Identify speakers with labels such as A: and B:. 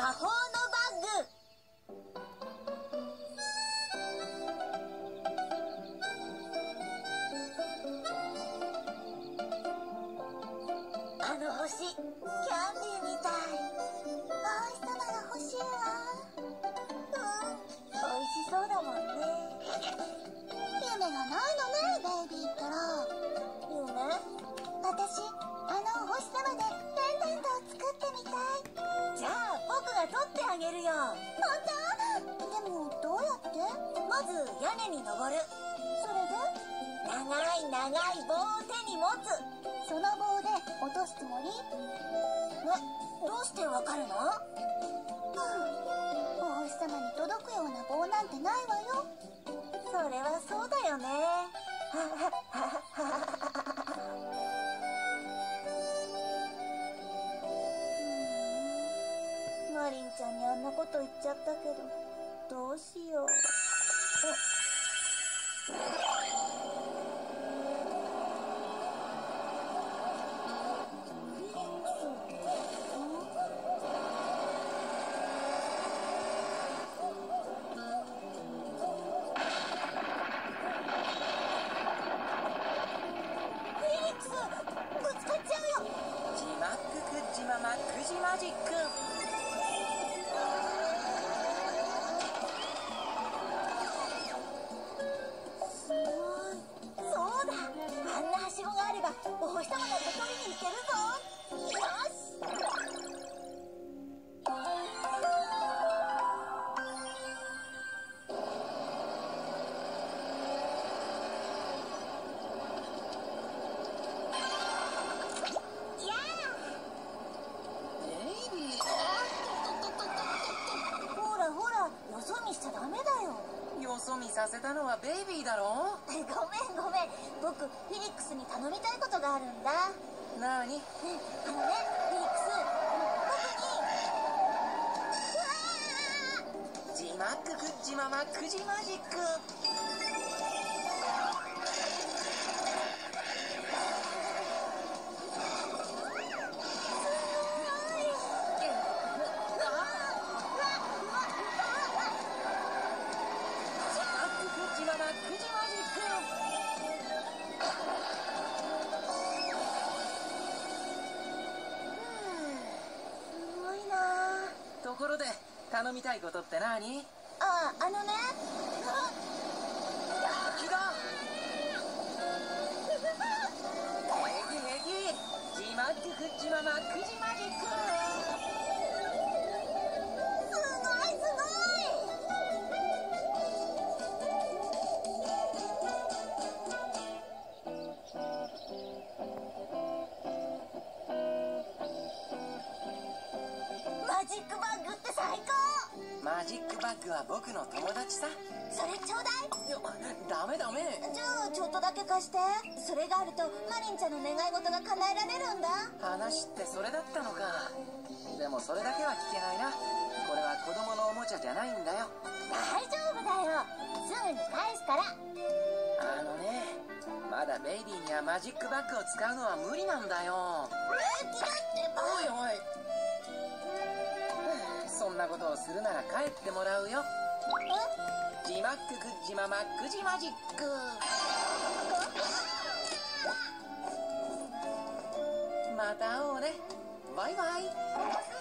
A: 魔法のバッグ。あの星、キャンディーみたい。お星様が欲しいわ。美味しそうだもんね。夢がないのね、ベイビーったら。夢？私、お星様でペンダントを作ってみたい。じゃあ、僕が取ってあげるよ。本当？でも、どうやって？まず、屋根に登る。それで？長い長い棒を手に持つ。その棒で落とすつもり？どうしてわかるの？お星様に届くような棒なんてないわよ。それはそうだよね。マリンちゃんにあんなこと言っちゃったけど、どうしよう。マジック。すごい。そうだ。あんなはしごがあればお星様だって取りに行けるぞ。よし。よそ見しちゃダメだよ。
B: よそ見させたのはベイビーだろ。
A: ごめんごめん。僕フィリックスに頼みたいことがあるんだ。
B: なに？
A: フィリックス、僕に
B: ジマッククッジママックジマジック。ところで頼みたいことって何？
A: ね。
B: 敵だ。ヘギヘギ、ジマッククッジママックジマジック。
A: すごいすごい。マジックバッグって最高。
B: マジックバッグは僕の友達さ。
A: それちょうだい。
B: ダメダメ。
A: じゃあちょっとだけ貸して。それがあるとマリンちゃんの願い事が叶えられるんだ。
B: 話ってそれだったのか。でもそれだけは聞けないな。これは子供のおもちゃじゃないんだよ。
A: 大丈夫だよ。すぐに返すから。
B: まだベイビーにはマジックバッグを使うのは無理なんだよ。
A: 平気だってば。
B: おいおい。そんなことをするなら帰ってもらうよ。ジマッククッジママックジマジック。また会おうね。バイバイ。